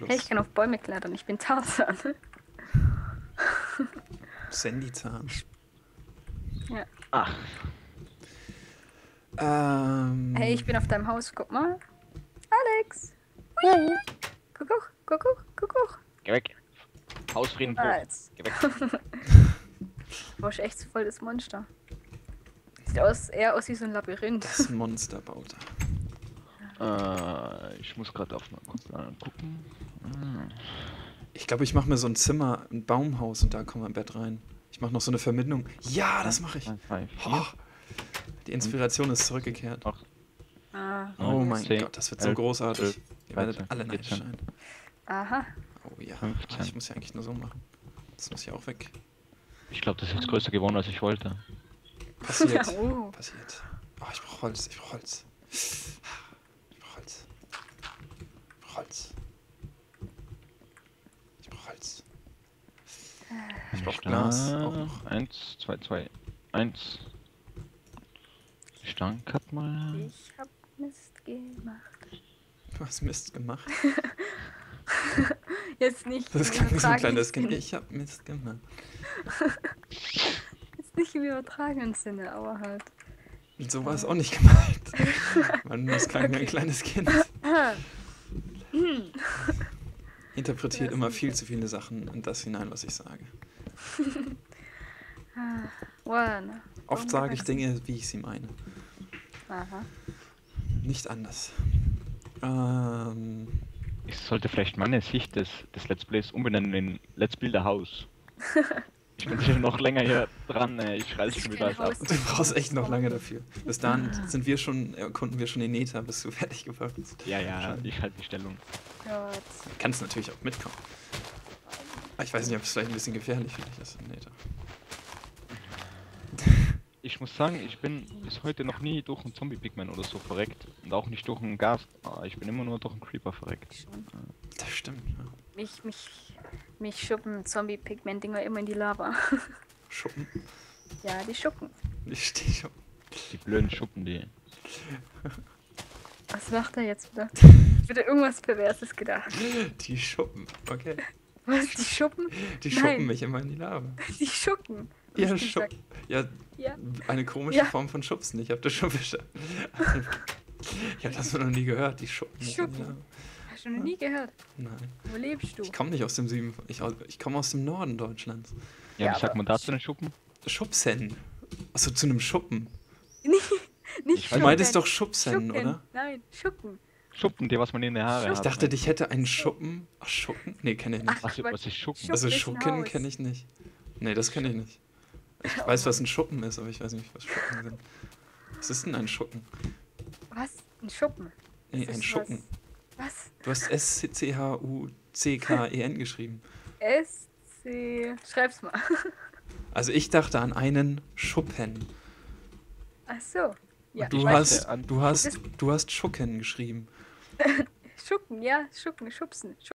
Hey, ich kann auf Bäume klettern, ich bin Tarzan. Sandy-Zahn. Ja. Ach, Hey, ich bin auf deinem Haus, guck mal. Alex! Hui. Kuckuck, Kuckuck, Kuckuck. geh weg. Hausfrieden hoch. Jetzt. Geh weg. Du ist echt so voll das Monster. Sieht eher aus wie so ein Labyrinth. Das Monster baut er. Ich muss gerade auf mal kurz gucken. Ich glaube, ich mache mir so ein Zimmer, ein Baumhaus und da kommen wir im Bett rein. Ich mache noch so eine Verbindung. Ja, das mache ich. 2, 4, Oh, die Inspiration ist zurückgekehrt. Ah, Oh mein 10, Gott, das wird so 11, großartig. 12, Ihr werdet 13, alle neidisch 14. sein. aha. Oh ja, 15. ich muss ja eigentlich nur so machen. Das muss ja auch weg. Ich glaube, das ist jetzt größer geworden, als ich wollte. Passiert. Oh. Passiert. Oh, ich brauche Holz, ich brauche Holz. Ich brauche Holz. Ich brauche Holz. Ich brauche Holz. Ich brauche Glas auch noch. 1, 2, 2, 1. Stank hat mal. Ich hab Mist gemacht. Du hast Mist gemacht. Jetzt nicht Das im klang wie so ein kleines übertragenen Kind. Ich hab Mist gemacht. Jetzt nicht im übertragenen Sinne, aber halt. Und so war es auch nicht gemeint. Man, das klang wie ein kleines Kind. Interpretiert immer viel zu viele Sachen in das hinein, was ich sage. One. Oft sage ich Dinge, wie ich sie meine. Aha. Nicht anders. Ich sollte vielleicht meine Sicht des Let's Plays umbenennen in Let's Build a House. Ich bin sicher noch länger hier dran, ich reiß schon wieder alles ab. Du brauchst echt noch lange dafür. Bis dahin erkunden wir schon den Nether, bis du fertig gebaut bist. Ja, ich halte die Stellung. Gott. Du kannst natürlich auch mitkommen. Aber ich weiß nicht, ob es vielleicht ein bisschen gefährlich für dich ist, Nether. Ich muss sagen, ich bin bis heute noch nie durch einen Zombie-Pigman oder so verreckt. Und auch nicht durch einen Gas. Ich bin immer nur durch einen Creeper verreckt. Schon. Das stimmt, ja. Mich schuppen Zombie-Pigment-Dinger immer in die Lava. Schuppen. Ja, die schuppen. Ich stehe schon. Die blöden Schuppen, die. Was macht er jetzt wieder? Bitte irgendwas Perverses gedacht. Die Schuppen, okay. Was? Die Schuppen? Die Nein. schuppen mich immer in die Lava. Die Schuppen. hab Ja, ich gesagt. Schuppen. Ja, Ja. eine komische Ja. Form von Schubsen. Ich habe das schon verstanden. Ich habe das noch nie gehört, die Schuppen. mich in die Schuppen. Lava. Hast du noch nie gehört? Nein. Wo lebst du? Ich komme nicht aus dem Süden. Ich komme aus dem Norden Deutschlands. Ja, Ja, wie sagt aber- man dazu den Schuppen? Schubsen. Achso, zu einem Schuppen. Nicht Du meintest doch Schubsen, Schuppen. oder? Nein, Schuppen. Schuppen, die was man in den Haare Ich hat. dachte, ich hätte einen Schuppen. Ach, Schuppen? Nee, kenne ich nicht. Was ist Schuppen? Also ist ein Schuppen Haus. kenne ich nicht. Nee, das kenne ich nicht. Ich weiß, was ein Schuppen ist, aber ich weiß nicht, was Schuppen sind. Was ist denn ein Schuppen? Was? Ein Schuppen? Nee, Das ein ist Schuppen. Was? Du hast SCHUCKEN geschrieben. SC. Schreib's mal. Also ich dachte an einen Schuppen. Ach so. Ja, Du weißt hast Schucken geschrieben. Schuppen, ja, Schuppen, Schubsen.